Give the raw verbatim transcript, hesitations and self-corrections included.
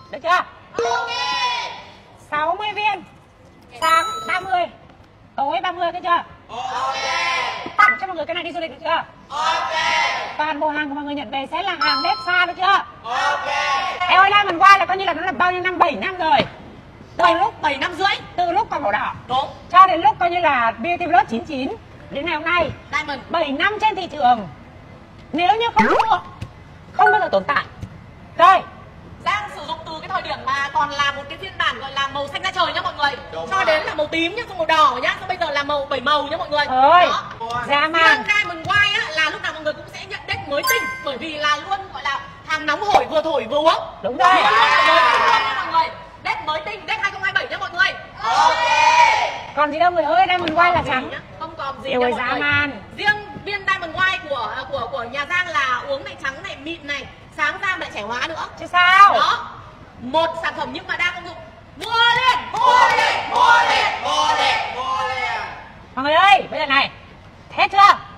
Được chưa? Ok. sáu mươi viên. Sáng ba mươi, tối ba mươi, được chưa? Ok. Tặng cho mọi người cái này đi du lịch, được chưa? Ok. Toàn bộ hàng của mọi người nhận về sẽ là hàng nếp xa, được chưa? Ok. Em ơi, Diamond White là coi như là nó là bao nhiêu năm? Bảy năm rồi. Từ lúc bảy năm rưỡi. từ lúc còn màu đỏ Đúng. cho đến lúc coi như là Beauty Plus chín chín đến ngày hôm nay, Diamond. bảy năm trên thị trường. Nếu như không mua, không bao giờ tồn tại. Rồi, Giang sử dụng từ cái thời điểm mà còn là một cái phiên bản gọi là màu xanh da trời nhá mọi người. Đúng cho rồi. đến là màu tím nhá, xong màu đỏ nhá, xong bây giờ là màu bảy màu nhá mọi người. ơi, Đó. dã Riêng man. Diamond White á là lúc nào mọi người cũng sẽ nhận deck mới tinh, bởi vì là luôn gọi là hàng nóng hổi, vừa thổi vừa uống. Đúng rồi. Luôn luôn là mới tinh luôn nha mọi người. Deck mới tinh, deck hai không hai bảy nhá mọi người. Ok. Còn gì đâu người ơi, Diamond White là Gì trắng. nhá, không còn gì Yêu nha ơi, mọi dã người. man. Riêng viên Diamond White của của của nhà Giang là uống này trắng này, mịn này, sáng ra lại trẻ hóa nữa. Chứ sao? Đó. Một sản phẩm nhưng mà đa công dụng. Mua lên, mua lên, mua lên, mua lên, mua lên. Mọi người ơi, bây giờ này, hết chưa?